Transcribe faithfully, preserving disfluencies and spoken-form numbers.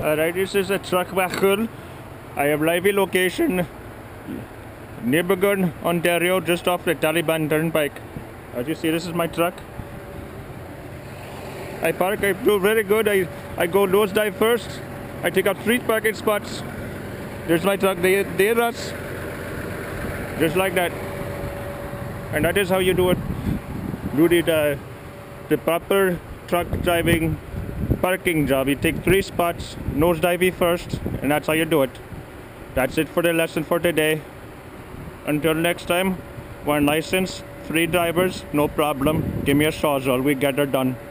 Alright, this is a truck Maghkhule. I have live location Neighbourhood, Ontario, just off the Taliban Turnpike. As you see, this is my truck. I park, I do very good. I, I go nose dive first. I take up three parking spots. There's my truck, they, they us. Just like that. And that is how you do it. Do the, uh, the proper truck driving parking job. You take three spots, nose dive first, and that's how you do it. That's it for the lesson for today. Until next time, one license, three drivers, no problem. Give me a sawzall, we get it done.